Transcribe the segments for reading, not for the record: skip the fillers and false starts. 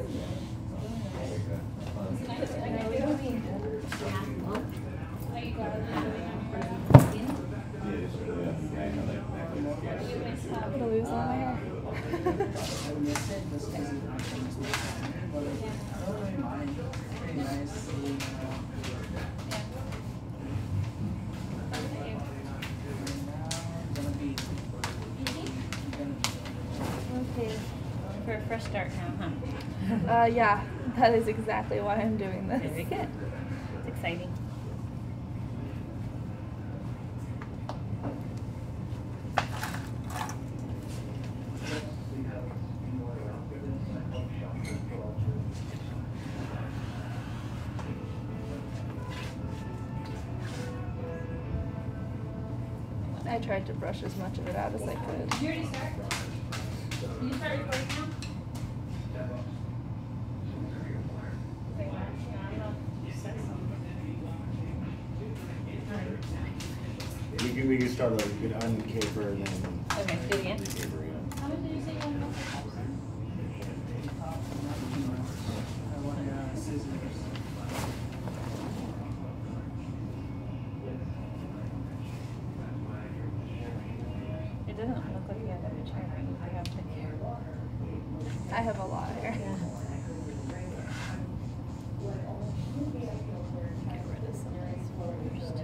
I'm gonna lose all my hair. Okay. For a fresh start now, huh? Yeah, that is exactly why I'm doing this. Very good. It's exciting. I tried to brush as much of it out as I could. Did you already start? Can you start recording now? We can start like you can uncaper and then. Okay, do it again. Caper, yeah. How much did you say you wanted? It doesn't look like you have that much hair. I have thick hair. I have a lot of hair. Yeah. Get rid of some of this first.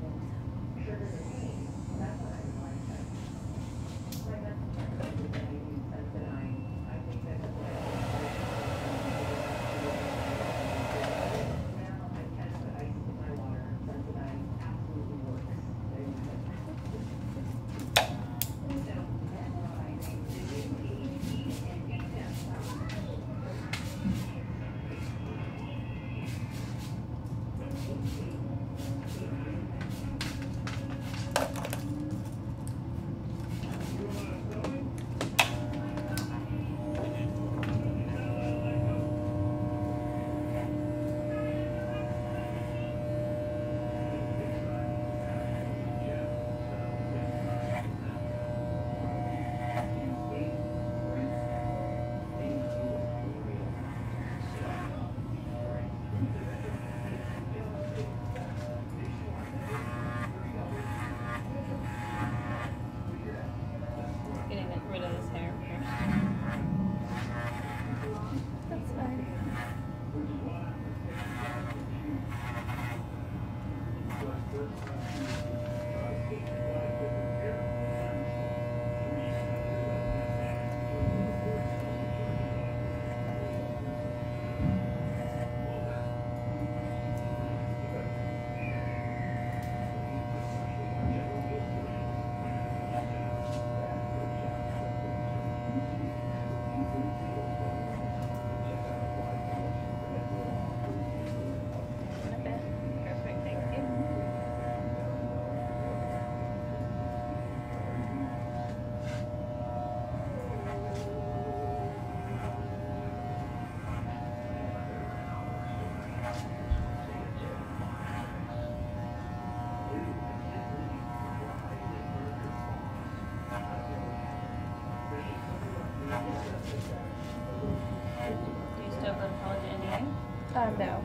No.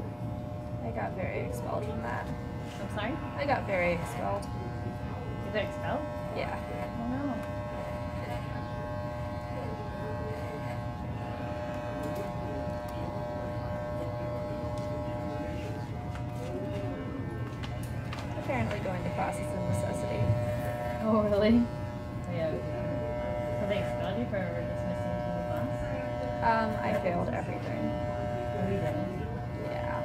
I got very expelled from that. I'm sorry? I got very expelled. You got expelled? Yeah. Oh no. Apparently going to class is a necessity. Oh really? Yeah. So they expelled you for dismissing from the class? I failed everything. Oh, you didn't? Yeah.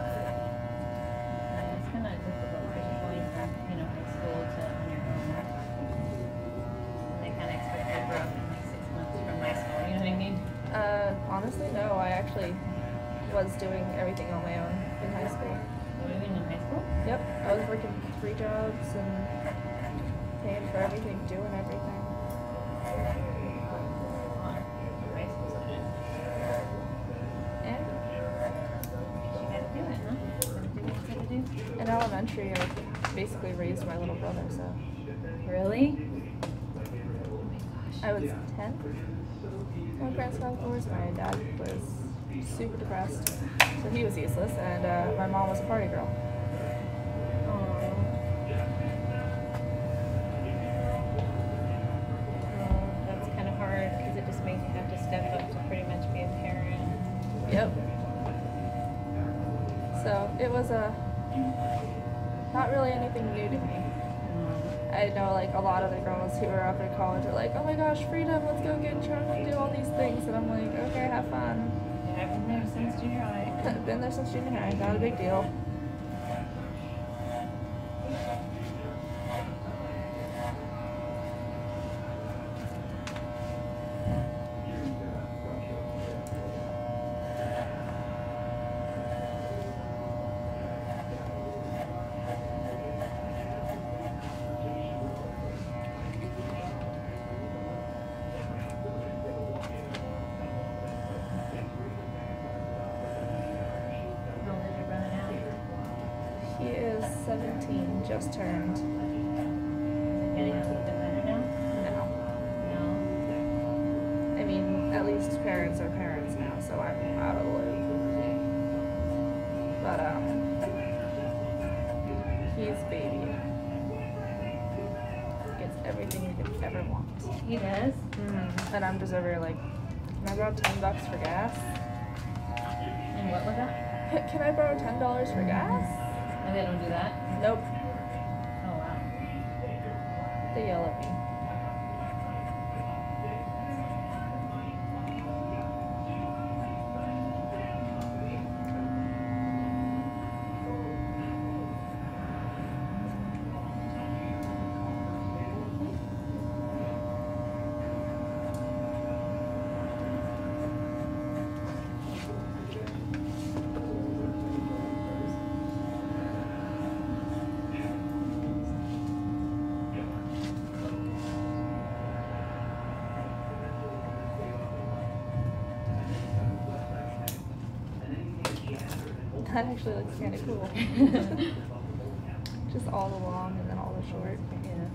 It's kind of difficult because you're going from, high school to on your own. And they kind of expect you to grow up in like 6 months from high school, you know what I mean? Honestly, no. I actually was doing everything on my own in high school. What were you in high school? Yep. I was working 3 jobs and paying for everything, doing everything. High school subject. And You had to do it, huh? Gotta do what you gotta do. in elementary, I basically raised my little brother, so Really? I was 10. My parents got divorced. My dad was super depressed, so he was useless, and my mom was a party girl. That's kind of hard because it just makes you have to step up to pretty much be a parent. Yep. So it was not really anything new to me. I know like a lot of the girls who are up in college are like, oh my gosh, freedom, let's go get drunk and do all these things. And I'm like, okay, have fun. Yeah, I've been there since junior high. I've been there since junior high, not a big deal. He is 17, just turned. Getting a little bit better now? No. No. I mean, at least parents are parents now, so I'm out of the loop. But, he's baby. Gets everything you could ever want. He does? Mm-hmm. And I'm just over here like, can I borrow $10 for gas? And what was that? Can I borrow $10 for gas? And they don't do that? Nope. Oh, wow. They yell at me. That actually looks kind of cool. Just all the long and then all the short. Yeah.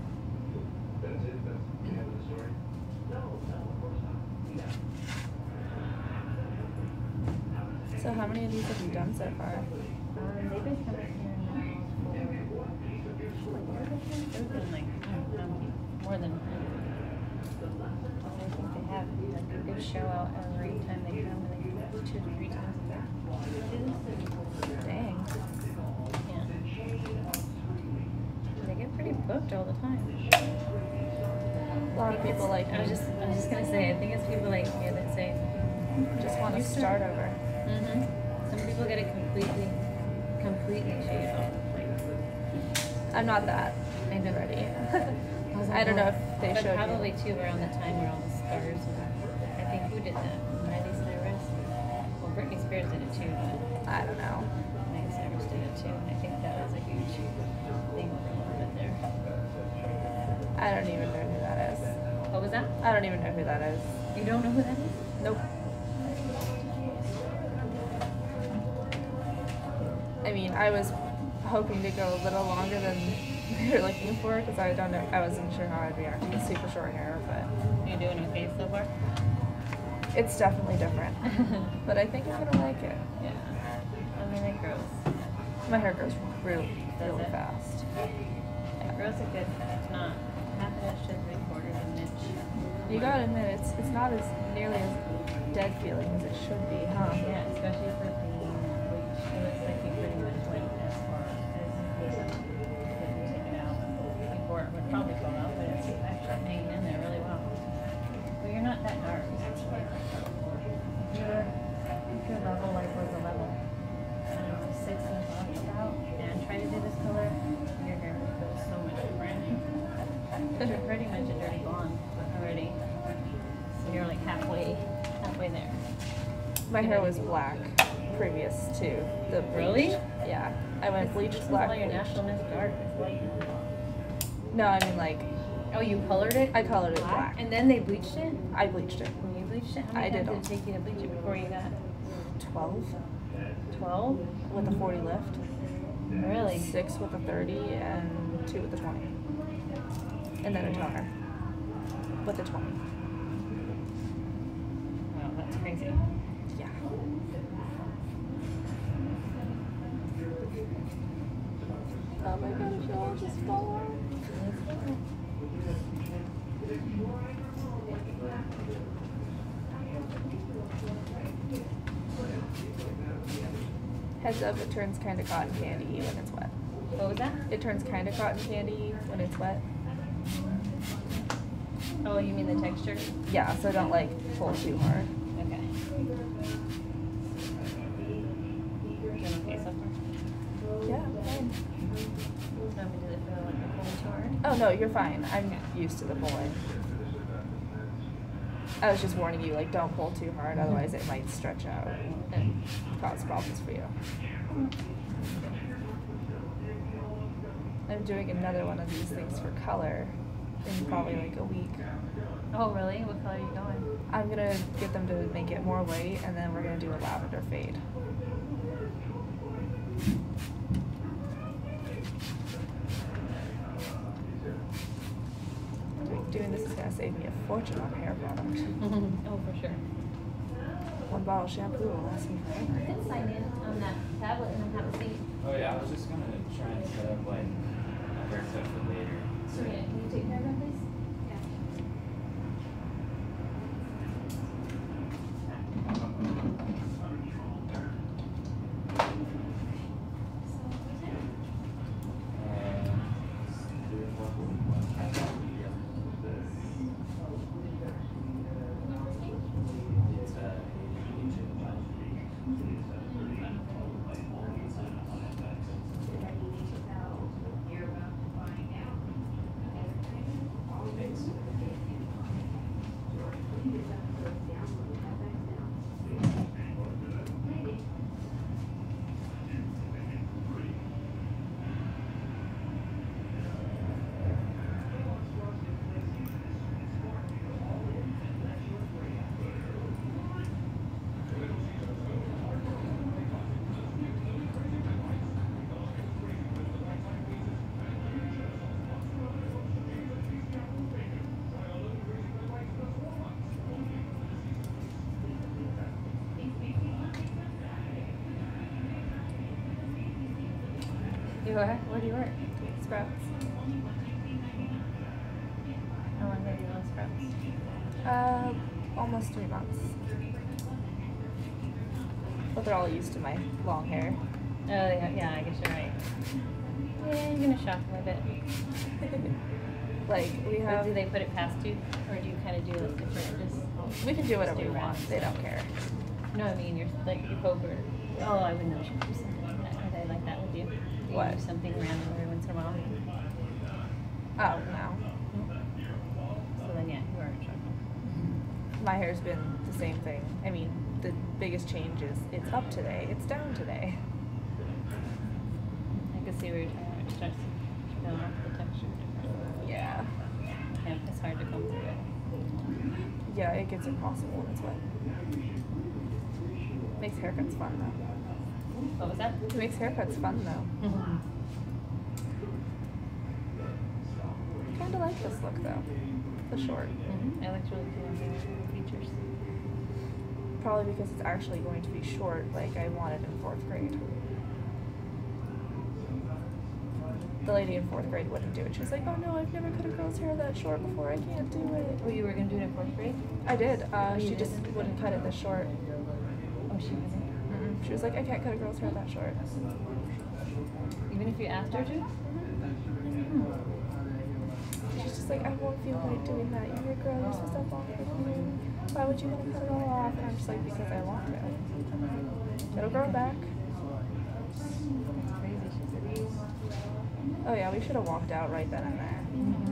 So how many of these have you done so far? They've been coming here now for they've been like more than I think they have like a good show out every time they come, and they come 2 to 3 times a year. Dang. Yeah. They get pretty booked all the time. A lot of people like I was just gonna say, I think it's people like me that say just want to start over. Mm-hmm. Some people get it completely shaved off. Like, I'm not that. I know. Ready. I I don't know if they but showed probably you. too around the time where all the stars and I think who did that? Miley Cyrus. Well, Britney Spears did it too, but I don't know. Miley Cyrus did it too. And I think that was a huge thing for a little bit there. I don't even know who that is. What was that? I don't even know who that is. You don't know who that is? Nope. I mean, I was hoping to go a little longer than we were looking for because I don't know. I wasn't sure how I'd react to super short hair, but You're doing okay so far? it's definitely different. But I think I'm gonna like it. Yeah. I mean, it grows. My hair grows really, Does really it? fast. It grows a good, it's not half an inch to 3/4 of an inch. You gotta admit, it's not as nearly as dead feeling as it should be, huh? Yeah, especially for being bleached. It looks like you pretty much went as far as you couldn't take it out. Before it would probably fall out, but it's actually hanging in there really well. But you're not that dark. Your level like was a level 6 and off about, and try to do this color, your hair would go so much different. You're pretty much a dirty blonde already. So you're like halfway there. My hair was black previous to the bleach. Really? Yeah. I went bleached This is black. all your bleached. natural is dark. It's white. No, I mean like Oh, you colored it? I colored it black. And then they bleached it? I bleached it. When you bleached it? How I many did times did it take you to bleach it before you got 12 12? with a 40 lift, Really? 6 with a 30, and 2 with a 20, and then a toner with a 20. crazy. Yeah. Oh my gosh, it all just fall off. Heads up, it turns kind of cotton candy when it's wet. What was that? It turns kind of cotton candy when it's wet. Oh, you mean the texture? Yeah, so don't like pull too hard. Okay. Doing okay so far? Yeah, fine. Want me to do it for like a full tour? Oh no, you're fine. I'm used to the pulling. I was just warning you, like, don't pull too hard, otherwise it might stretch out and cause problems for you. I'm doing another one of these things for color in probably like a week. Oh, really? What color are you going? I'm gonna get them to make it more white, and then we're gonna do a lavender fade. Doing this is gonna save me a fortune on hair products. Oh, for sure. One bottle of shampoo will last me You forever. can sign in on that tablet and have a seat. Oh yeah, I was just gonna try and set up like a haircut for later. So, yeah, can you take care of that, please? You are? Where do you work? Sprouts. How long have you been on Sprouts? Almost 3 months. But they're all used to my long hair. Oh, yeah, I guess you're right. Yeah, you're gonna shock them a bit. Like, we Or have... do they put it past you? Or do you kind of do like different, just... We can do whatever we do want. random They stuff? don't care. No, I mean, you're like, you hope or... Oh, I would know you should do something like that. Are they like that with you? Do you What? do something random every once in a while? Oh, no. So then, yeah, you are in trouble. My hair's been the same thing. I mean, the biggest change is it's up today, it's down today. I can see where you're trying to start to fill off the texture different. Yeah. Yeah, it's hard to come through it. Yeah, it gets impossible when it's wet. Makes haircuts fun though. What was that? It makes haircuts fun though. Kinda like this look though. The short. It looks really cool on the features. Probably because it's actually going to be short like I wanted in 4th grade. The lady in 4th grade wouldn't do it. She was like, oh no, I've never cut a girl's hair that short before. I can't do it. Oh, you were going to do it in 4th grade? I did. you She just didn't? wouldn't cut it this short. Oh, she wasn't. She was like, I can't cut a girl's hair that short. Even if you asked her to? She's just like, I won't feel right doing that. You're a girl, you're supposed to have long hair. Why would you want to cut it all off? And I'm just like, because I want to. It'll grow back. That's crazy. She said, Oh yeah, we should have walked out right then and there.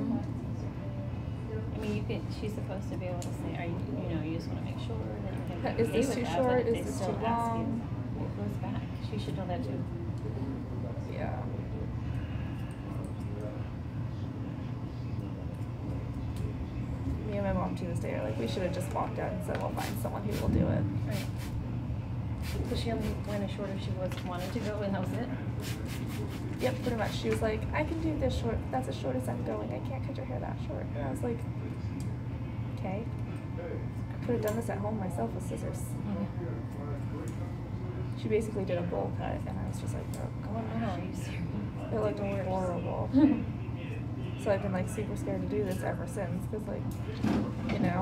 I mean, you could. She's supposed to be able to say, "Are you? You know, you just want to make sure that you're going to Is this too short? Is this too long? It goes back. She should know that too. Yeah. Me and my mom to this day are like, we should have just walked out and said, we'll find someone who will do it. Right. So she only went as short as she wanted to go, and that was it. Yep, pretty much. She was like, I can do this short. That's as short as I'm going. I can't cut your hair that short. And I was like, okay. I could have done this at home myself with scissors. She basically did a bowl cut, and I was just like, oh, come on. Oh, are you serious? It looked horrible. So I've been like super scared to do this ever since, because like, you know.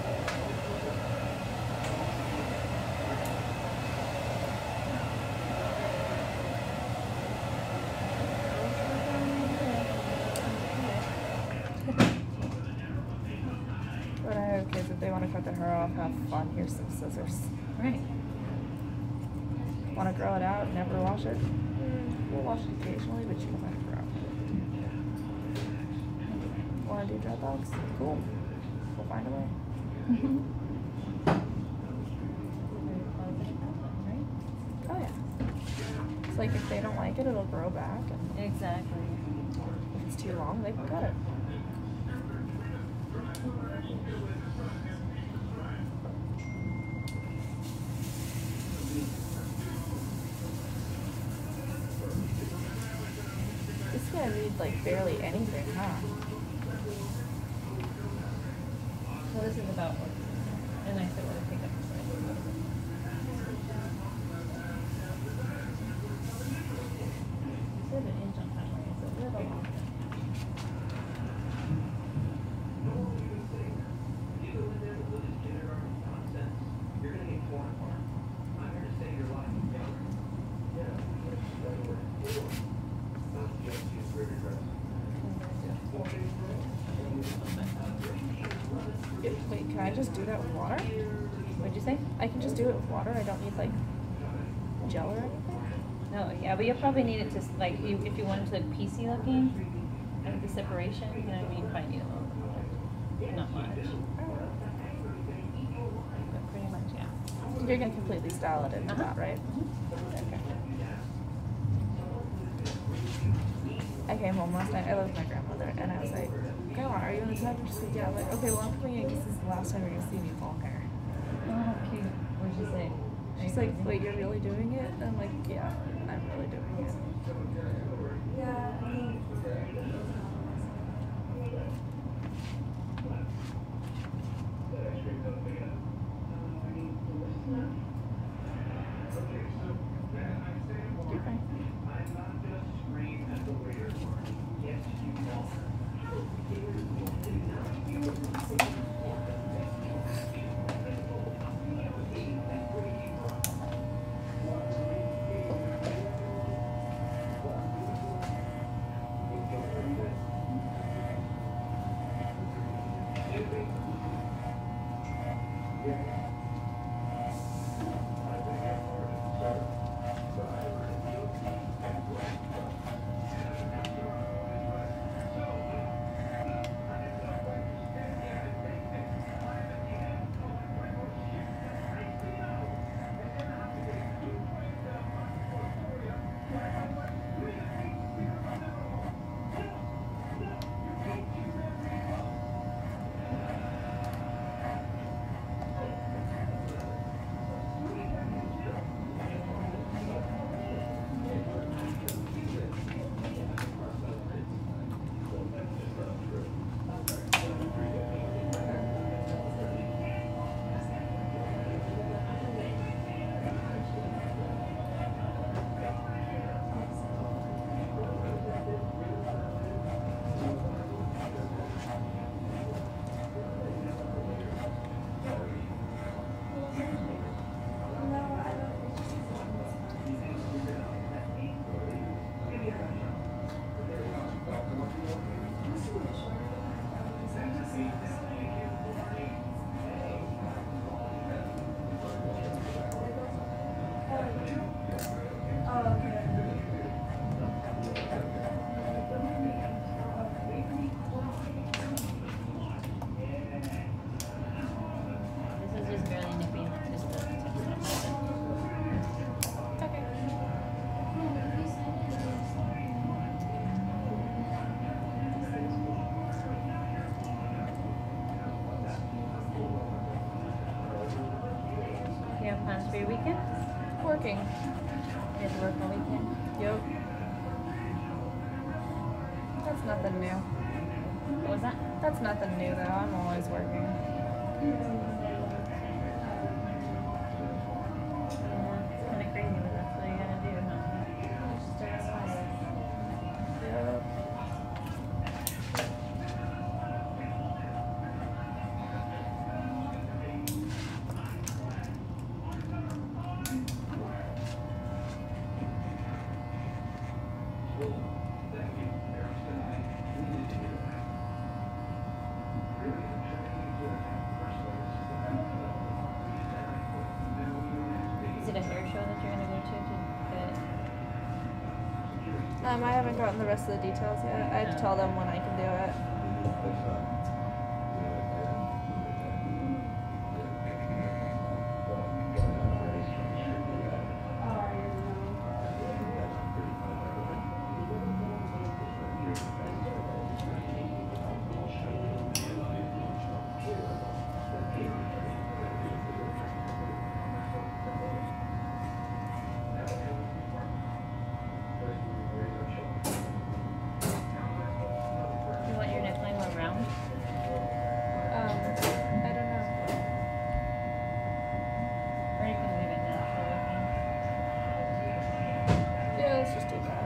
When I have kids, if they want to cut their hair off, have fun. Here's some scissors. Right. Want to grow it out? Never wash it? We'll wash it occasionally, but you don't have to grow. Want to do dreadlocks? Cool. We'll find a way. Oh yeah. It's like if they don't like it, it'll grow back. And Exactly. if it's too long, they can cut it. This is gonna need like barely anything, huh? So this is about what? And I said, what I pick up the side. You said an inch on top, right? It's a little long. Wait, can I just do that with water? What'd you say? I can just do it with water. I don't need like gel or anything. No, yeah, but you'll probably need it to, like, if you wanted to look piecey looking, like the separation, you know what I mean? You probably need a little bit more. Not much. But pretty much, yeah. You're gonna completely style it into that, right? Okay. I came home last night. I lived with my grandmother, and I was like, "Grandma, are you in the tub?" And she's like, "Yeah." I'm like, "Okay, well, I'm coming in because this is the last time you're gonna see me with long hair." Oh, cute. What'd she say? She's like, "Wait, you're really doing it?" And I'm like, "Yeah, I'm really doing it." You're fine. This is just barely nipping, like just the tip stuff. Okay. You have plans for your weekend? Working. You have to work all weekend? Yep. That's nothing new. What was that? That's nothing new though. I'm always working. It's kind of crazy, but that's what you gotta do, huh? Yeah. Is it a hair show that you're gonna go to get? I haven't gotten the rest of the details yet. I have to tell them when I can do it. You want your neckline more round? I don't know. Or you can leave it natural looking? Yeah, let's just do that.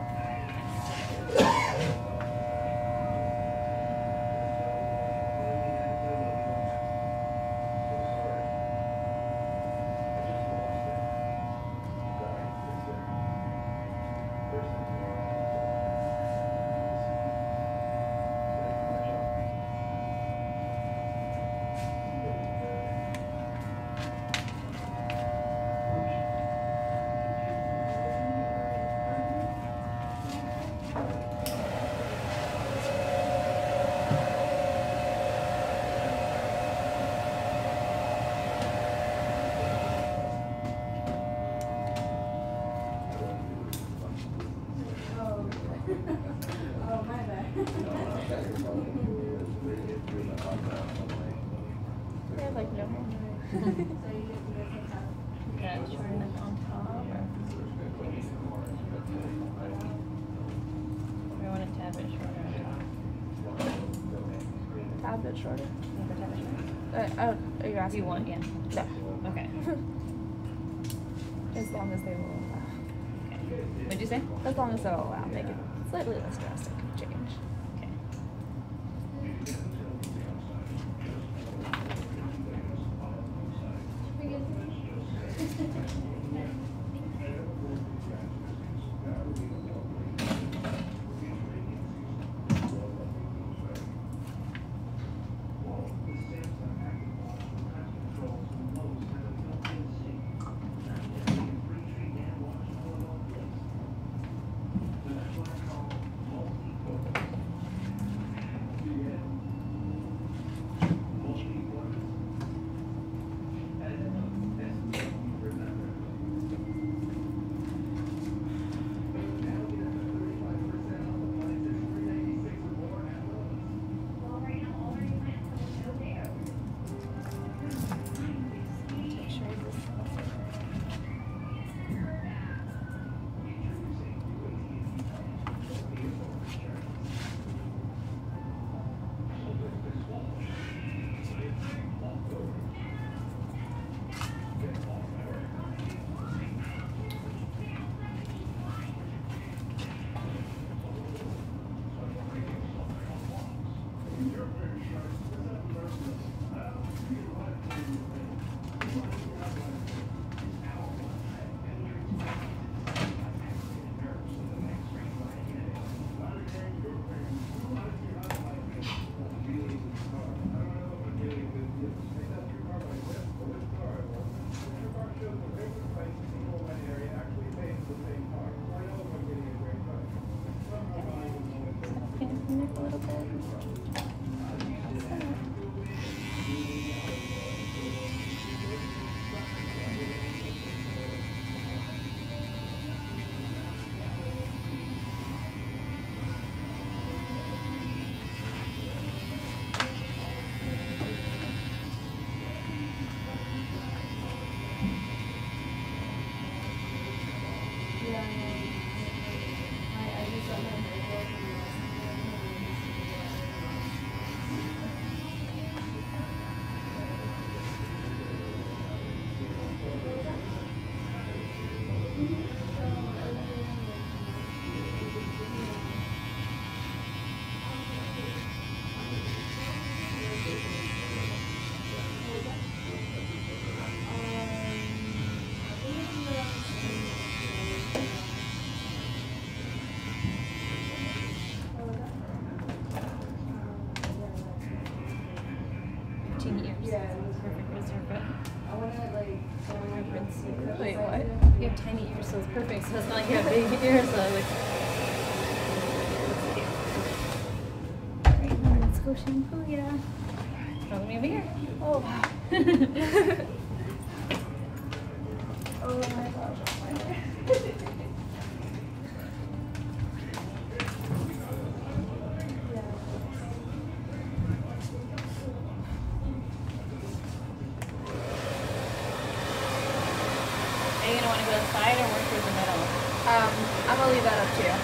They have like no hair. That short enough on top, or you want a tad bit shorter on top? Tad bit shorter. You want a tad bit shorter? Are you Do asking? you want? Yeah. No. Okay. As long as they will allow. Okay. What'd you say? As long as they'll allow, make it slightly less drastic change. Okay. Neck a little bit. teeny ears. Perfect with haircut. Wait, what? You have tiny ears, so it's perfect. So it's not like you have big ears. So like, alright, now let's go shampoo. Yeah. Follow me over here. Oh, wow. Oh my gosh. Are you gonna want to go inside or work through the middle? I'm gonna leave that up to you.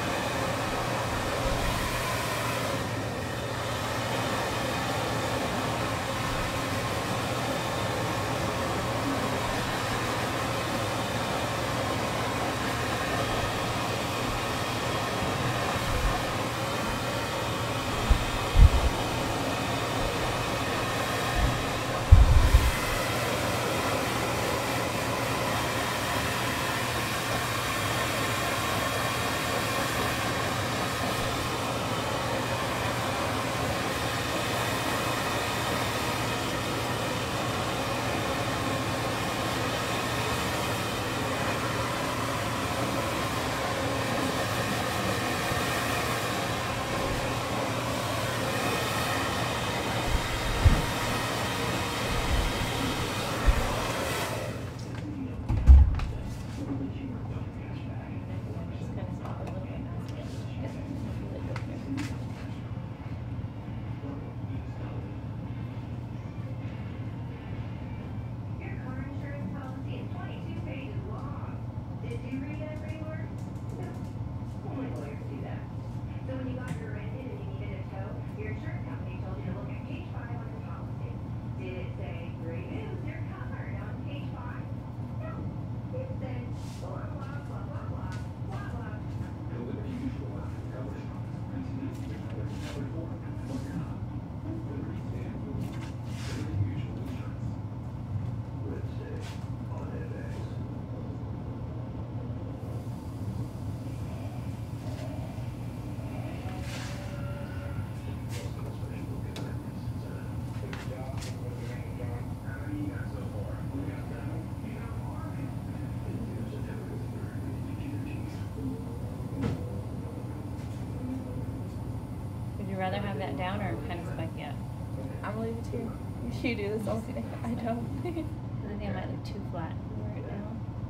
Would you rather have that down or kind of spiky up? I'm gonna leave it to you. You do this all day. I don't. I think I might look too flat right now.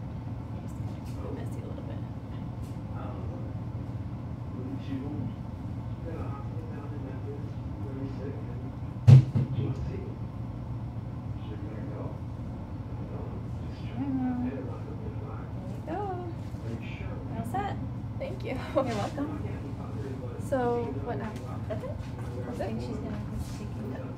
Just kind of messy a little bit. There we go. All set. Thank you. You're welcome. So, what now? That's it. That's I it? think she's gonna take it up.